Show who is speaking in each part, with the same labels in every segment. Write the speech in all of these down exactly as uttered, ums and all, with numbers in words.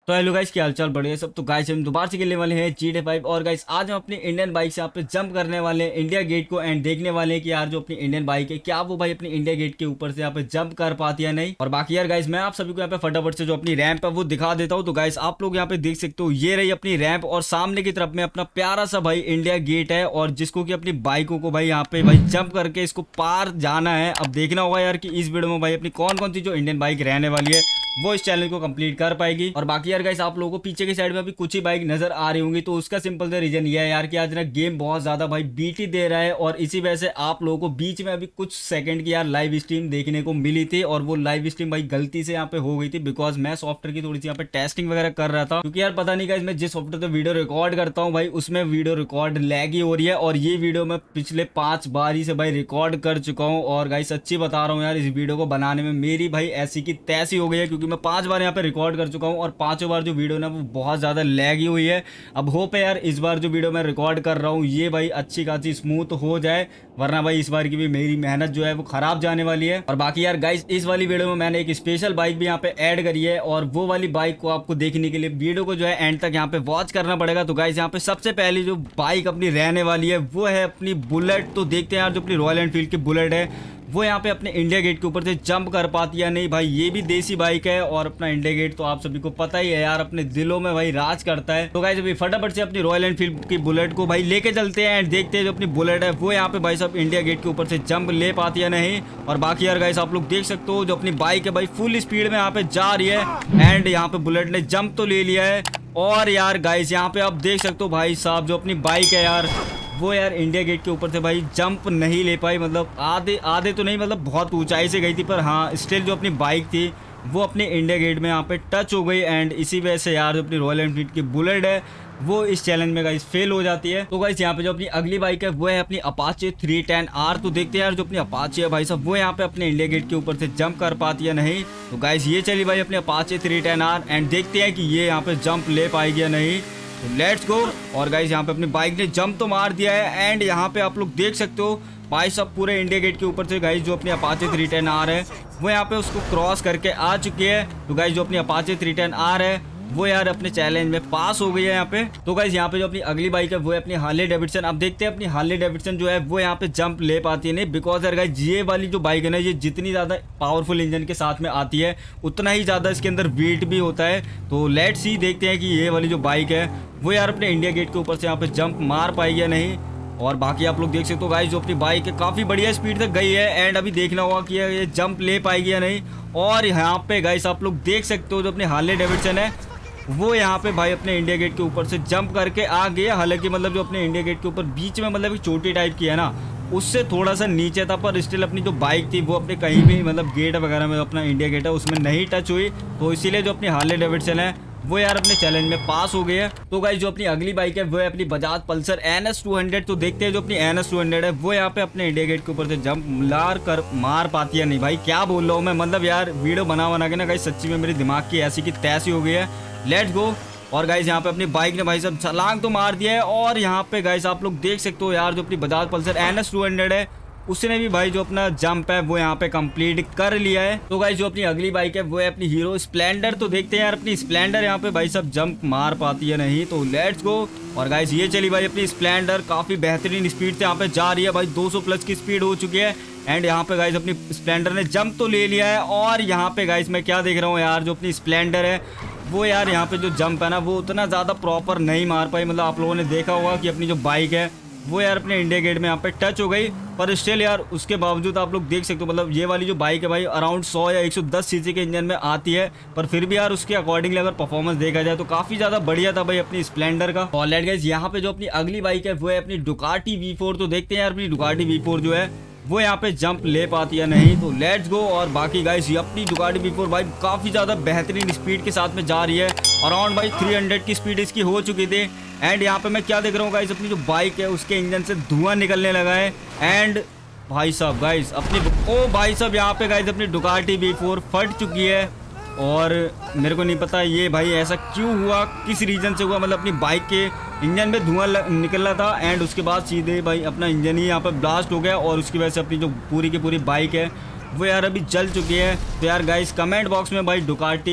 Speaker 1: तो hello guys, क्या हालचाल, बढ़िया सब। तो गाइस हम दोबारा से खेलने वाले हैं जी टी ए फाइव। और गाइस आज हम अपनी इंडियन बाइक से यहाँ पे जंप करने वाले हैं इंडिया गेट को एंड देखने वाले हैं कि यार जो अपनी इंडियन बाइक है क्या वो भाई अपनी इंडिया गेट के ऊपर से यहाँ पे जंप कर पाती है नहीं। और बाकी यार गाइस मैं आप सभी को यहाँ पे फटाफट से जो अपनी रैंप है वो दिखा देता हूँ। तो गाइस आप लोग यहाँ पे देख सकते हो, ये रही अपनी रैंप और सामने की तरफ में अपना प्यारा सा भाई इंडिया गेट है और जिसको की अपनी बाइकों को भाई यहाँ पे भाई जंप करके इसको पार जाना है। अब देखना होगा यार कि इस वीडियो में भाई अपनी कौन कौन सी जो इंडियन बाइक रहने वाली है वो इस चैनल को कंप्लीट कर पाएगी। और बाकी यार गाइस आप लोगों को पीछे की साइड में भी कुछ ही बाइक नजर आ रही होंगी, तो उसका सिंपल सा रीजन ये है यार कि आज ना गेम बहुत ज्यादा भाई बीटी दे रहा है और इसी वजह से आप लोगों को बीच में अभी कुछ सेकंड की यार लाइव स्ट्रीम देखने को मिली थी और वो लाइव स्ट्रीम भाई गलती से यहाँ पे हो गई थी बिकॉज मैं सॉफ्टवेयर की थोड़ी सी यहाँ पे टेस्टिंग वगैरह कर रहा था। क्योंकि यार पता नहीं गाइस मैं जिस सॉफ्टवेयर से वीडियो रिकॉर्ड करता हूँ भाई उसमें वीडियो रिकॉर्ड लैगी हो रही है और ये वीडियो मैं पिछले पांच बार ही से भाई रिकॉर्ड कर चुका हूँ। और गाइस सच्ची बता रहा हूँ यार, इस वीडियो को बनाने में मेरी भाई ऐसी की तैसी हो गई है क्योंकि मैं पांच बार यहाँ पे रिकॉर्ड कर चुका हूँ और पांचों बार जो वीडियो ना वो बहुत ज्यादा लैगी हुई है। अब होप है यार इस बार जो वीडियो मैं रिकॉर्ड कर रहा हूँ ये भाई अच्छी खासी स्मूथ हो जाए, वरना भाई इस बार की भी मेरी मेहनत जो है वो खराब जाने वाली है। और बाकी यार गाइस इस वाली वीडियो में मैंने एक स्पेशल बाइक भी यहाँ पे ऐड करी है और वो वाली बाइक को आपको देखने के लिए वीडियो को जो है एंड तक यहाँ पे वॉच करना पड़ेगा। तो गाइस यहाँ पे सबसे पहली जो बाइक अपनी रहने वाली है वो है अपनी बुलेट। तो देखते हैं यार जो अपनी रॉयल एनफील्ड की बुलेट है वो यहाँ पे अपने इंडिया गेट के ऊपर से जंप कर पाती है नहीं। भाई ये भी देसी बाइक है और अपना इंडिया गेट तो आप सभी को पता ही है यार अपने दिलों में भाई राज करता है। तो गाइस अभी फटाफट से अपनी रॉयल एनफील्ड की बुलेट को भाई लेके चलते हैं एंड देखते हैं जो अपनी बुलेट है वो यहाँ पे भाई सब इंडिया गेट के ऊपर से जंप ले पाती है नहीं। और बाकी यार गाइस आप लोग देख सकते हो जो अपनी बाइक है भाई फुल स्पीड में यहाँ पे जा रही है एंड यहाँ पे बुलेट ने जंप तो ले लिया है। और यार गाइस यहाँ पे आप देख सकते हो भाई साहब जो अपनी बाइक है यार वो यार इंडिया गेट के ऊपर से भाई जंप नहीं ले पाई, मतलब आधे आधे तो नहीं, मतलब बहुत ऊंचाई से गई थी पर हाँ स्टिल जो अपनी बाइक थी वो अपने इंडिया गेट में यहाँ पे टच हो गई एंड इसी वजह से यार जो अपनी रॉयल एनफील्ड की बुलेट है वो इस चैलेंज में गाइस फेल हो जाती है। तो गाइस यहाँ पे जो अपनी अगली बाइक है वो है अपनी अपाचे थ्री टेन आर। तो देखते हैं यार जो अपनी अपाचे है भाई साहब वो यहाँ पे अपने इंडिया गेट के ऊपर से जंप कर पाती है नहीं। तो गाइस ये चली भाई अपनी Apache three ten R and देखते हैं कि ये यहाँ पे जंप ले पाएगी या नहीं। तो लेट्स गो। और गाइस यहाँ पे अपनी बाइक ने जंप तो मार दिया है एंड यहाँ पे आप लोग देख सकते हो भाई सब पूरे इंडिया गेट के ऊपर से गाइस जो अपनी अपाचे थ्री टेन आर है वो यहाँ पे उसको क्रॉस करके आ चुकी है। तो गाइस जो अपनी अपाचे थ्री टेन आर है वो यार अपने चैलेंज में पास हो गई है यहाँ पे। तो गाइस यहाँ पे जो अपनी अगली बाइक है वो है अपनी हार्ले डेविडसन। अब देखते हैं अपनी हार्ले डेविडसन जो है वो यहाँ पे जंप ले पाती है नहीं बिकॉज यार गाइस ये वाली जो बाइक है ना ये जितनी ज़्यादा पावरफुल इंजन के साथ में आती है उतना ही ज़्यादा इसके अंदर वेट भी होता है। तो लेट्स सी देखते हैं कि ये वाली जो बाइक है वो यार अपने इंडिया गेट के ऊपर से यहाँ पे जंप मार पाएगी या नहीं। और बाकी आप लोग देख सकते हो गाइस जो अपनी बाइक है काफ़ी बढ़िया स्पीड तक गई है एंड अभी देखना होगा कि ये जंप ले पाएगी या नहीं। और यहाँ पे गाइस आप लोग देख सकते हो जो अपनी हार्ले डेविडसन है वो यहाँ पे भाई अपने इंडिया गेट के ऊपर से जंप करके आ गया। हालांकि मतलब जो अपने इंडिया गेट के ऊपर बीच में मतलब एक चोटी टाइप की है ना उससे थोड़ा सा नीचे था पर स्टिल अपनी जो बाइक थी वो अपने कहीं भी मतलब गेट वगैरह में अपना इंडिया गेट है उसमें नहीं टच हुई। तो इसीलिए जो अपनी हार्ले डेविडसन है वो यार अपने चैलेंज में पास हो गई है। तो गाइस जो अपनी अगली बाइक है वो है अपनी Bajaj Pulsar N S two hundred. तो देखते हैं जो अपनी एन एस टू हंड्रेड है वो यहाँ पे अपने इंडिया गेट के ऊपर से जंप लार कर मार पाती है नहीं। भाई क्या बोल रहा हूँ मैं, मतलब यार वीडियो बना बना के ना गाइस सच्ची में मेरे दिमाग की ऐसी की तैसी हो गई है। Let's go. और गाइस यहाँ पे अपनी बाइक ने भाई सब छलांग तो मार दिया है और यहाँ पे गाइस आप लोग देख सकते हो यार जो अपनी Bajaj Pulsar N S two hundred है उसने भी भाई जो अपना जंप है वो यहाँ पे कंप्लीट कर लिया है। तो गाइस जो अपनी अगली बाइक है वो है अपनी हीरो स्प्लेंडर। तो देखते हैं यार अपनी स्प्लेंडर यहाँ पे भाई सब जंप मार पाती है नहीं। तो लेट्स गो। और गाइस ये चली भाई अपनी स्प्लेंडर काफी बेहतरीन स्पीड से यहाँ पे जा रही है भाई दो सौ प्लस की स्पीड हो चुकी है एंड यहाँ पे गाइस अपनी स्प्लेंडर ने जंप तो ले लिया है। और यहाँ पे गाइस मैं क्या देख रहा हूँ यार जो अपनी स्प्लेंडर है वो यार यहाँ पे जो जंप है ना वो उतना ज़्यादा प्रॉपर नहीं मार पाई। मतलब आप लोगों ने देखा होगा कि अपनी जो बाइक है वो यार अपने इंडिया गेट में यहाँ पे टच हो गई पर स्टिल यार उसके बावजूद आप लोग देख सकते हो मतलब ये वाली जो बाइक है भाई अराउंड सौ या एक सौ दस सीसी के इंजन में आती है पर फिर भी यार उसके अकॉर्डिंगली अगर परफॉर्मेंस देखा जाए तो काफ़ी ज़्यादा बढ़िया था भाई अपनी स्प्लेंडर का। और लेट गाइस यहाँ पे जो अपनी अगली बाइक है वो है अपनी डुकाटी वी फोर। तो देखते हैं यार अपनी डुकाटी वी फोर जो है वो यहाँ पे जंप ले पाती है नहीं। तो लेट्स गो। और बाकी गाइस ये अपनी डुकाटी वी फोर भाई काफ़ी ज़्यादा बेहतरीन स्पीड के साथ में जा रही है, अराउंड भाई तीन सौ की स्पीड इसकी हो चुकी थी। एंड यहाँ पे मैं क्या देख रहा हूँ गाइस अपनी जो बाइक है उसके इंजन से धुआं निकलने लगा है एंड भाई साहब गाइस अपनी ओ भाई साहब यहाँ पे गाइस अपनी डुकाटी वी फोर फट चुकी है। और मेरे को नहीं पता ये भाई ऐसा क्यों हुआ, किस रीजन से हुआ, मतलब अपनी बाइक के इंजन में धुआं निकल रहा था एंड उसके बाद सीधे भाई अपना इंजन ही यहाँ पर ब्लास्ट हो गया और उसकी वजह से अपनी जो पूरी की पूरी बाइक है वो यार अभी जल चुकी है। तो यार गाइस कमेंट बॉक्स में भाई Ducati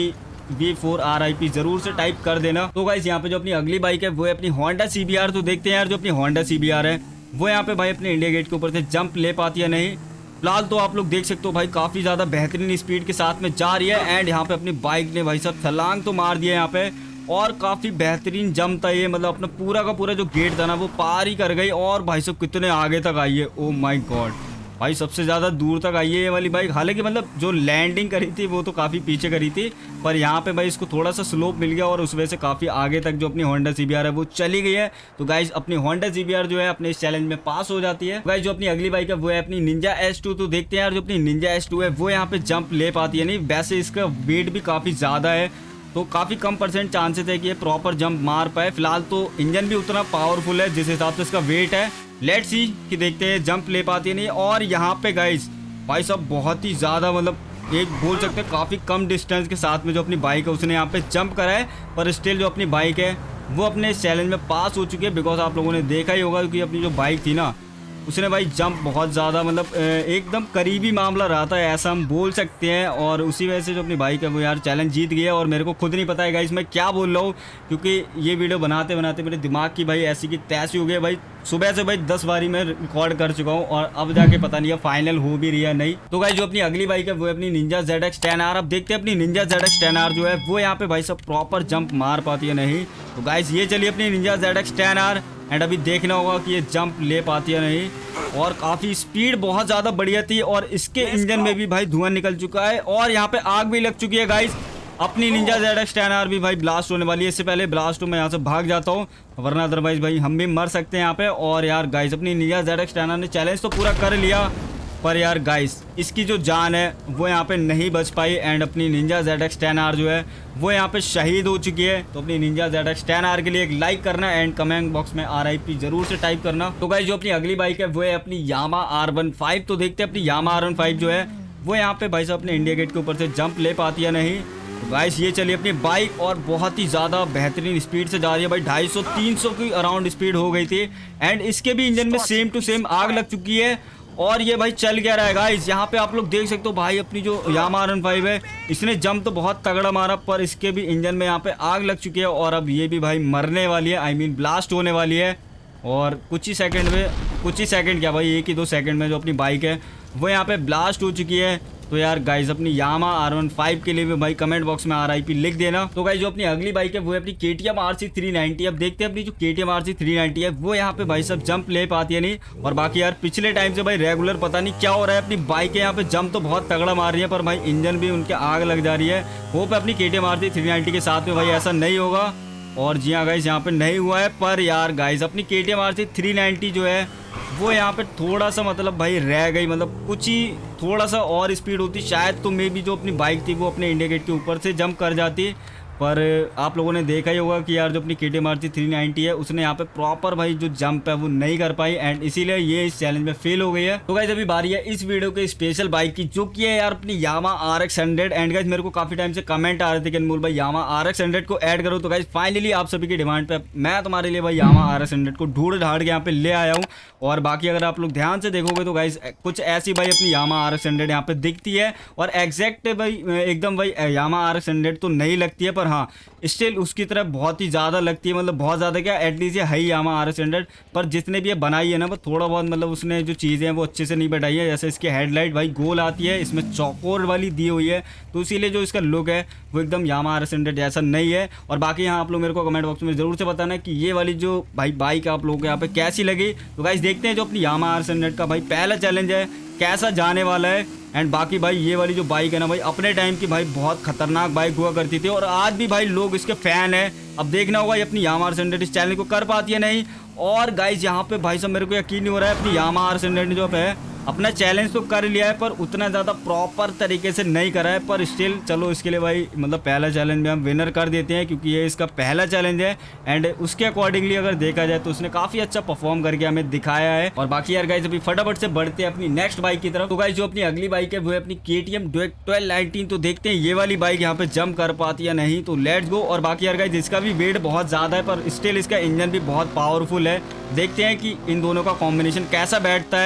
Speaker 1: V four R I P जरूर से टाइप कर देना। तो गाइस यहाँ पे जो अपनी अगली बाइक है वो है अपनी होंडा सी बी आर। तो देखते हैं यार जो अपनी होंडा सी बी आर है वो यहाँ पे भाई अपने इंडिया गेट के ऊपर से जंप ले पाती है नहीं। फिलहाल तो आप लोग देख सकते हो भाई काफी ज्यादा बेहतरीन स्पीड के साथ में जा रही है एंड यहाँ पे अपनी बाइक ने भाई साहब छलांग तो मार दिया यहाँ पे और काफी बेहतरीन जंप था ये, मतलब अपना पूरा का पूरा जो गेट था ना वो पार ही कर गई और भाई साहब कितने आगे तक आई है। ओ माय गॉड भाई सबसे ज़्यादा दूर तक आई है ये वाली बाइक। हालांकि मतलब जो लैंडिंग करी थी वो तो काफ़ी पीछे करी थी, पर यहाँ पे भाई इसको थोड़ा सा स्लोप मिल गया और उस वजह से काफ़ी आगे तक जो अपनी होंडा सी बी आर है वो चली गई है। तो गाइज अपनी होंडा सी बी आर जो है अपने इस चैलेंज में पास हो जाती है। गाइज जो अपनी अगली बाइक है वो है अपनी निंजा एस टू। तो देखते हैं यार जो अपनी निंजा एस टू है वो यहाँ पे जंप ले पाती है नहीं। वैसे इसका वेट भी काफ़ी ज़्यादा है तो काफ़ी कम परसेंट चांसेस है कि ये प्रॉपर जंप मार पाए। फिलहाल तो इंजन भी उतना पावरफुल है जिस हिसाब से इसका वेट है। लेट्स सी कि देखते हैं जंप ले पाती है नहीं। और यहाँ पे गाइस भाई साहब बहुत ही ज़्यादा मतलब एक बोल सकते हैं काफ़ी कम डिस्टेंस के साथ में जो अपनी बाइक है उसने यहाँ पे जंप करा है, पर स्टिल जो अपनी बाइक है वो अपने इस चैलेंज में पास हो चुकी है। बिकॉज आप लोगों ने देखा ही होगा कि अपनी जो बाइक थी ना उसने भाई जंप बहुत ज़्यादा मतलब एकदम करीबी मामला रहा था ऐसा हम बोल सकते हैं, और उसी वजह से जो अपनी बाइक है वो यार चैलेंज जीत गई है। और मेरे को खुद नहीं पता है गाइस मैं क्या बोल रहा हूँ, क्योंकि ये वीडियो बनाते बनाते मेरे दिमाग की भाई ऐसी की तैसी हो गई भाई। सुबह से भाई दस बारी मैं रिकॉर्ड कर चुका हूँ और अब जाके पता नहीं है फाइनल हो भी रही है नहीं। तो गाइस जो अपनी अगली बाइक है वो अपनी Ninja Z X ten R. अब देखते हैं अपनी Ninja Z X ten R जो है वो यहाँ पे भाई सब प्रॉपर जंप मार पाती है नहीं। तो गाइस ये चलिए अपनी Ninja Z X ten R and अभी देखना होगा कि ये जंप ले पाती है नहीं। और काफ़ी स्पीड बहुत ज़्यादा बढ़िया थी और इसके इंजन में भी भाई धुआं निकल चुका है और यहाँ पे आग भी लग चुकी है गाइस। अपनी Ninja Z X ten R भी भाई ब्लास्ट होने वाली है। इससे पहले ब्लास्ट हो मैं यहाँ से भाग जाता हूँ वरना अदरवाइज भाई हम भी मर सकते हैं यहाँ पे। और यार गाइस अपनी Ninja Z X ten R ने चैलेंज तो पूरा कर लिया, पर यार गाइस इसकी जो जान है वो यहाँ पे नहीं बच पाई एंड अपनी Ninja Z X ten R जो है वो यहाँ पे शहीद हो चुकी है। तो अपनी Ninja Z X ten R के लिए एक लाइक करना एंड कमेंट बॉक्स में आर आई पी जरूर से टाइप करना। तो गाइस जो अपनी अगली बाइक है वो है अपनी यामा आर वन फाइव। तो देखते हैं अपनी यामा आर वन फाइव जो है वो यहाँ पे भाई साहब अपने इंडिया गेट के ऊपर से जंप ले पाती है नहीं। तो गाइस ये चलिए अपनी बाइक और बहुत ही ज़्यादा बेहतरीन स्पीड से जा रही है भाई। ढाई सौ तीन सौ की अराउंड स्पीड हो गई थी एंड इसके भी इंजन में सेम टू सेम आग लग चुकी है और ये भाई चल क्या रहा है गाइस। यहाँ पे आप लोग देख सकते हो भाई अपनी जो यामा आर वन फाइव है इसने जंप तो बहुत तगड़ा मारा पर इसके भी इंजन में यहाँ पे आग लग चुकी है और अब ये भी भाई मरने वाली है, आई मीन ब्लास्ट होने वाली है। और कुछ ही सेकंड में कुछ ही सेकंड क्या भाई एक ही दो सेकंड में जो अपनी बाइक है वो यहाँ पे ब्लास्ट हो चुकी है। तो यार गाइज अपनी यामा आर वन फाइव के लिए भी भाई कमेंट बॉक्स में आर आई पी लिख देना। तो गाइज जो अपनी अगली बाइक है वो है अपनी K T M R C three ninety. अब देखते हैं अपनी जो K T M R C three ninety है वो यहाँ पे भाई सब जंप ले पाती है नहीं। और बाकी यार पिछले टाइम से भाई रेगुलर पता नहीं क्या हो रहा है, अपनी बाइक यहाँ पे जंप तो बहुत तगड़ा मार रही है पर भाई इंजन भी उनके आग लग जा रही है। होप है अपनी K T M R C three ninety के साथ में भाई ऐसा नहीं होगा। और जी हाँ गाइज यहाँ पे नहीं हुआ है, पर यार गाइज अपनी K T M R C three ninety जो है वो यहाँ पे थोड़ा सा मतलब भाई रह गई, मतलब कुछ ही थोड़ा सा और स्पीड होती शायद तो मे भी जो अपनी बाइक थी वो अपने इंडिया गेट के ऊपर से जंप कर जाती। पर आप लोगों ने देखा ही होगा कि यार जो अपनी K T M R C three ninety है उसने यहाँ पे प्रॉपर भाई जो जंप है वो नहीं कर पाई एंड इसीलिए ये इस चैलेंज में फेल हो गई है। तो गाइस अभी बारी है इस वीडियो के स्पेशल बाइक की जो कि है यार अपनी Yamaha R X hundred. And guys मेरे को काफी टाइम से कमेंट आ रहे थे कि अनमोल भाई यामा आर एक्स हंड्रेड को ऐड करो। तो गाइस फाइनली आप सभी की डिमांड पे मैं तुम्हारे लिए भाई यामा आर एक्स हंड्रेड को ढूंढ ढाड़ के यहाँ पे ले आया हूँ। और बाकी अगर आप लोग ध्यान से देखोगे तो गाइस कुछ ऐसी भाई अपनी यामा आर एक्स हंड्रेड यहाँ पे दिखती है और एग्जैक्ट भाई एकदम भाई यामा आर एक्स हंड्रेड तो नहीं लगती है, पर हाँ स्टिल उसकी तरफ बहुत ही ज़्यादा लगती है, मतलब बहुत ज़्यादा क्या एटलीस्ट ये है ही यामा आर एक्स हंड्रेड। पर जितने भी ये बनाई है ना वो थोड़ा बहुत मतलब उसने जो चीज़ें हैं वो अच्छे से नहीं बैठाई है। जैसे इसकी हेडलाइट भाई गोल आती है, इसमें चौकोर वाली दी हुई है तो इसीलिए जो इसका लुक है वो एकदम यामा आर एक्स हंड्रेड जैसा नहीं है। और बाकी यहाँ आप लोग मेरे को कमेंट बॉक्स में ज़रूर से बताना कि ये वाली जो भाई बाइक आप लोगों को यहाँ पे कैसी लगी। तो गाइस देखते हैं जो अपनी यामा आर एक्स हंड्रेड का भाई पहला चैलेंज है कैसा जाने वाला है। एंड बाकी भाई ये वाली जो बाइक है ना भाई अपने टाइम की भाई बहुत खतरनाक बाइक हुआ करती थी और आज भी भाई लोग इसके फैन है। अब देखना होगा ये अपनी यामा आर एक्स हंड्रेड इस चैलेंज को कर पाती है नहीं। और गाइज यहाँ पे भाई साहब मेरे को यकीन नहीं हो रहा है अपनी यामा आर एक्स हंड्रेड जो है अपना चैलेंज तो कर लिया है पर उतना ज़्यादा प्रॉपर तरीके से नहीं करा है। पर स्टिल चलो इसके लिए भाई मतलब पहला चैलेंज में हम विनर कर देते हैं क्योंकि ये इसका पहला चैलेंज है एंड उसके अकॉर्डिंगली अगर देखा जाए तो उसने काफ़ी अच्छा परफॉर्म करके हमें दिखाया है। और बाकी यार गाइज अभी फटाफट से बढ़ते हैं अपनी नेक्स्ट बाइक की तरफ। तो गाइज जो अपनी अगली बाइक है वो है अपनी K T M twelve nineteen. तो देखते हैं ये वाली बाइक यहाँ पे जंप कर पाती है नहीं। तो लेट्स गो। और बाकी यार गाइज इसका भी वेट बहुत ज़्यादा है पर स्टिल इसका इंजन भी बहुत पावरफुल है। देखते हैं कि इन दोनों का कॉम्बिनेशन कैसा बैठता है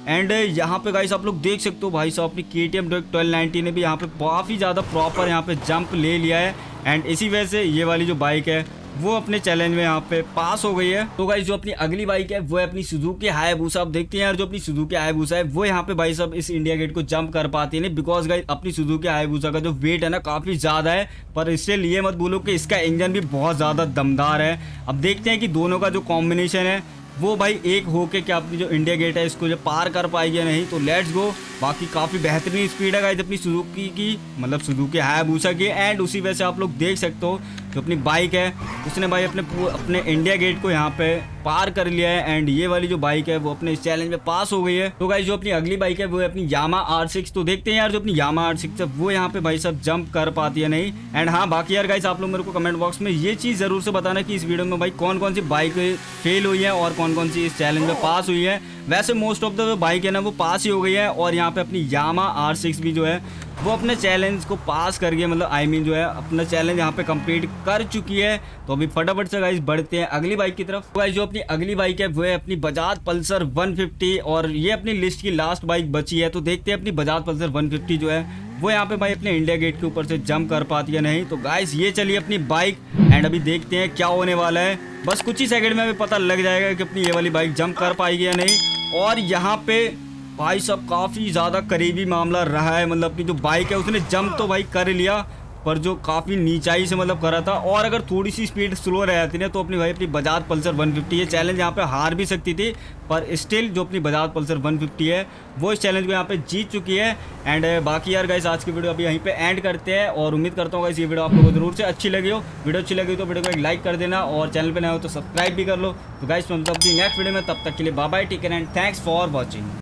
Speaker 1: एंड यहाँ पे गाइस आप लोग देख सकते हो भाई साहब अपनी K T M twelve ninety ने भी यहाँ पे काफ़ी ज़्यादा प्रॉपर यहाँ पे जंप ले लिया है। एंड इसी वजह से ये वाली जो बाइक है वो अपने चैलेंज में यहाँ पे पास हो गई है। तो गाइस जो अपनी अगली बाइक है वो है अपनी सुजुकी हायाबुसा। आप देखते हैं यार जो अपनी सुजुकी हायाबुसा है वो यहाँ पे भाई साहब इस इंडिया गेट को जंप कर पाती है नहीं, बिकॉज गाइस अपनी सुजुकी हायाबुसा का जो वेट है ना काफ़ी ज़्यादा है। पर इससे ये मत बोलो कि इसका इंजन भी बहुत ज़्यादा दमदार है। अब देखते हैं कि दोनों का जो कॉम्बिनेशन है वो भाई एक होके क्या अपनी जो इंडिया गेट है इसको जो पार कर पाएगी या नहीं। तो लेट्स गो। बाकी काफ़ी बेहतरीन स्पीड है गाइस अपनी सुजुकी की, मतलब सुजुकी हायाबुसा की। एंड उसी वजह से आप लोग देख सकते हो जो अपनी बाइक है उसने भाई अपने अपने इंडिया गेट को यहाँ पे पार कर लिया है। एंड ये वाली जो बाइक है वो अपने इस चैलेंज में पास हो गई है। तो गाइस जो अपनी अगली बाइक है वो है अपनी यामा आर सिक्स। तो देखते हैं यार जो अपनी यामा आर सिक्स है वो यहाँ पे भाई साहब जंप कर पाती है नहीं। एंड हाँ बाकी यार गाइस आप लोग मेरे को कमेंट बॉक्स में ये चीज़ ज़रूर से बताना कि इस वीडियो में भाई कौन कौन सी बाइक फेल हुई है और कौन कौन सी इस चैलेंज में पास हुई है। वैसे मोस्ट ऑफ द जो बाइक है ना वो पास ही हो गई है। और यहाँ पे अपनी यामा आर सिक्स भी जो है वो अपने चैलेंज को पास कर गई, मतलब आई मीन जो है अपना चैलेंज यहाँ पे कंप्लीट कर चुकी है। तो अभी फटाफट से गाइस बढ़ते हैं अगली बाइक की तरफ। तो गाइस जो अपनी अगली बाइक है वो है अपनी बजाज पल्सर वन फिफ्टी और ये अपनी लिस्ट की लास्ट बाइक बची है। तो देखते हैं अपनी बजाज पल्सर वन फिफ्टी जो है वो यहाँ पे भाई अपने इंडिया गेट के ऊपर से जंप कर पाती है नहीं। तो गाइस ये चलिए अपनी बाइक एंड अभी देखते हैं क्या होने वाला है। बस कुछ ही सेकंड में अभी पता लग जाएगा कि अपनी ये वाली बाइक जंप कर पाएगी या नहीं। और यहाँ पे भाई सब काफ़ी ज़्यादा करीबी मामला रहा है, मतलब अपनी जो बाइक है उसने जंप तो भाई कर लिया पर जो काफ़ी नीचाई से मतलब करा था। और अगर थोड़ी सी स्पीड स्लो रह जाती ना तो अपनी भाई अपनी बजाज पल्सर वन फिफ्टी ये चैलेंज यहाँ पे हार भी सकती थी। पर स्टिल जो अपनी बजाज पल्सर वन फिफ्टी है वो इस चैलेंज को यहाँ पे जीत चुकी है। एंड बाकी यार गाइस आज की वीडियो अभी यहीं पे एंड करते हैं और उम्मीद करता हूँ गाइस ये वीडियो आप लोगों को जरूर से अच्छी लगी हो। वीडियो अच्छी लगी तो वीडियो को एक लाइक कर देना और चैनल पर नए हो तो सब्सक्राइब भी कर लो। तो गाइस हम अपनी नेक्स्ट वीडियो में, तब तक के लिए bye bye, take care and thanks for watching.